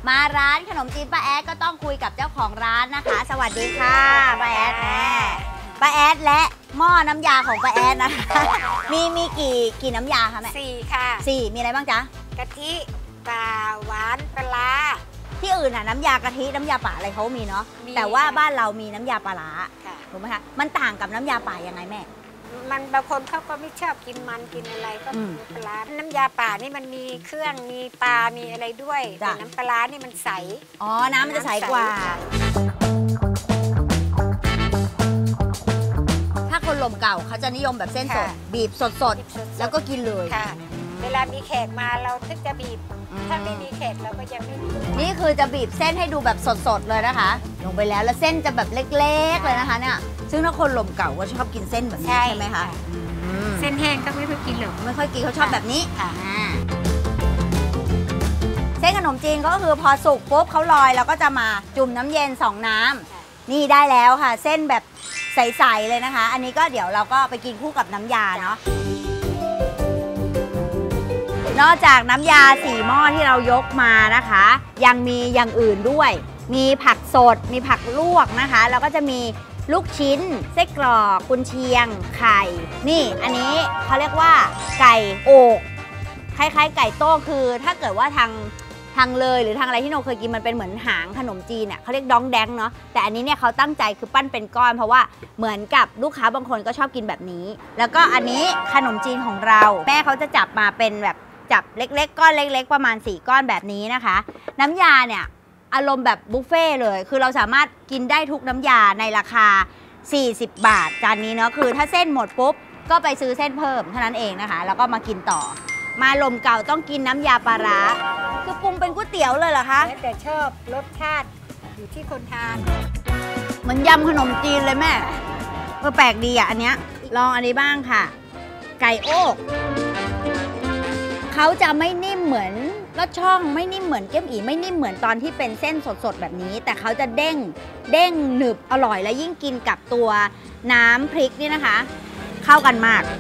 มาร้านขนมจีนป้าแอดก็ต้องคุยกับเจ้าของร้านนะคะสวัสดีค่ะป้าแอดป้าแอดและหม้อน้ำยาของป้าแอดนะคะมีกี่น้ำยาคะแม่ 4 ค่ะ 4มีอะไรบ้างจ๊ะกะทิปลาหวานปลาที่อื่นน้ำยากะทิน้ำยาป่าอะไรเขามีเนาะแต่ว่าบ้านเรามีน้ำยาปลาร้าถูกไหมคะมันต่างกับน้ำยาป่ายังไงแม่มันบางคนเขาก็ไม่ชอบกินมันกินอะไรก็มีปลาน้ำยาป่านี่มันมีเครื่องมีปลามีอะไรด้วยแต่น้ำปลานี่มันใสอ๋อน้ำมันจะใสกว่าถ้าคนลมเก่าเขาจะนิยมแบบเส้นสดบีบสดแล้วก็กินเลยเวลามีแขกมาเราถึงจะบีบถ้าไม่มีแขกเราก็ยังไม่บีบนี่คือจะบีบเส้นให้ดูแบบสดๆเลยนะคะลงไปแล้วเส้นจะแบบเล็กๆเลยนะคะเนี่ยซึ่งถ้าคนลมเก่าก็ชอบกินเส้นแบบนี้ใช่ไหมคะเส้นแห้งก็ไม่ค่อยกินหรอกไม่ค่อยกินเขาชอบแบบนี้เส้นขนมจีนก็คือพอสุกปุ๊บเขาลอยเราก็จะมาจุ่มน้ำเย็น2 น้ำนี่ได้แล้วค่ะเส้นแบบใสๆเลยนะคะอันนี้ก็เดี๋ยวเราก็ไปกินคู่กับน้ำยาเนาะนอกจากน้ำยา4 หม้อที่เรายกมานะคะยังมีอย่างอื่นด้วยมีผักสดมีผักลวกนะคะแล้วก็จะมีลูกชิ้นไส้กรอกกุนเชียงไข่นี่อันนี้เขาเรียกว่าไก่โอกคล้ายๆไก่โต้คือถ้าเกิดว่าทางเลยหรือทางอะไรที่โนเคยกินมันเป็นเหมือนหางขนมจีนเนี่ยเขาเรียกดองแดงเนาะแต่อันนี้เนี่ยเขาตั้งใจคือปั้นเป็นก้อนเพราะว่าเหมือนกับลูกค้าบางคนก็ชอบกินแบบนี้แล้วก็อันนี้ขนมจีนของเราแม่เขาจะจับมาเป็นแบบจับเล็กๆก้อนเล็กๆประมาณ4 ก้อนแบบนี้นะคะน้ำยาเนี่ยอารมณ์แบบบุฟเฟ่เลยคือเราสามารถกินได้ทุกน้ำยาในราคา40 บาทจานนี้เนาะคือถ้าเส้นหมดปุ๊บก็ไปซื้อเส้นเพิ่มเท่านั้นเองนะคะแล้วก็มากินต่อมาลมเก่าต้องกินน้ำยาปลาร้าคือปรุงเป็นก๋วยเตี๋ยวเลยเหรอคะแต่ชอบรสชาติอยู่ที่คนทานเหมือนยำขนมจีนเลยแม่แปลกดีอ่ะอันเนี้ยลองอันนี้บ้างค่ะไก่โอกเขาจะไม่นิ่มเหมือนลอดช่องไม่นิ่มเหมือนเกี๊ยมอีไม่นิ่มเหมือนตอนที่เป็นเส้นสดๆแบบนี้แต่เขาจะเด้งหนึบอร่อยและยิ่งกินกับตัวน้ำพริกนี่นะคะเข้ากันมาก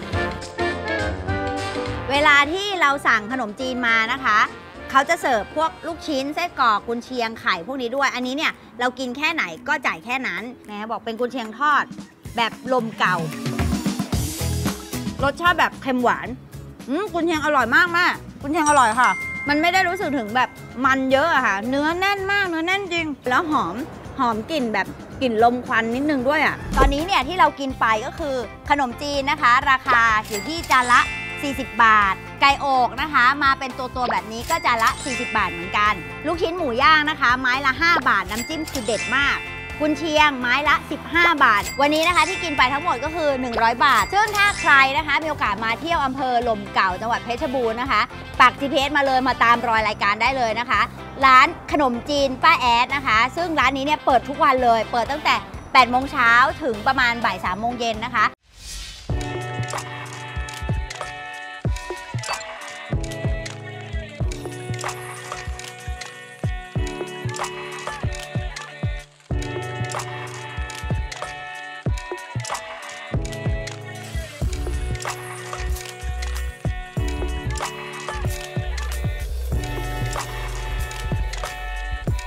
เวลาที่เราสั่งขนมจีนมานะคะเขาจะเสิร์ฟพวกลูกชิ้นไส้กรอกกุนเชียงไข่พวกนี้ด้วยอันนี้เนี่ยเรากินแค่ไหนก็จ่ายแค่นั้นนะบอกเป็นกุนเชียงทอดแบบลมเก่ารสชาติแบบเค็มหวานกุนเชียงอร่อยมากแม่กุนเชียงอร่อยค่ะมันไม่ได้รู้สึกถึงแบบมันเยอะอะค่ะเนื้อแน่นมากเนื้อแน่นจริงแล้วหอมกลิ่นแบบกลิ่นลมควันนิดนึงด้วยอะตอนนี้เนี่ยที่เรากินไปก็คือขนมจีนนะคะราคาอยู่ที่จานละ40 บาทไก่อกนะคะมาเป็นตัวแบบนี้ก็จานละ40 บาทเหมือนกันลูกชิ้นหมูย่างนะคะไม้ละ5 บาทน้ำจิ้มคือเด็ดมากกุนเชียงไม้ละ15 บาทวันนี้นะคะที่กินไปทั้งหมดก็คือ100 บาทซึ่งถ้าใครนะคะมีโอกาสมาเที่ยวอำเภอลมเก่าจังหวัดเพชรบูรณ์นะคะปัก GPS มาเลยมาตามรอยรายการได้เลยนะคะร้านขนมจีนป้าแอดนะคะซึ่งร้านนี้เนี่ยเปิดทุกวันเลยเปิดตั้งแต่8 โมงเช้าถึงประมาณบ่าย 3 โมงเย็นนะคะ